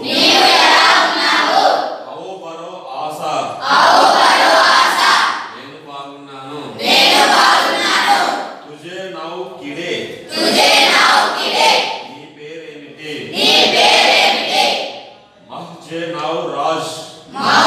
आओ बरो आशा నేను బాగున్నాను तुझे नाव कीड़े నీ పేరేమిటి మహ్జే నావ్ రాజ్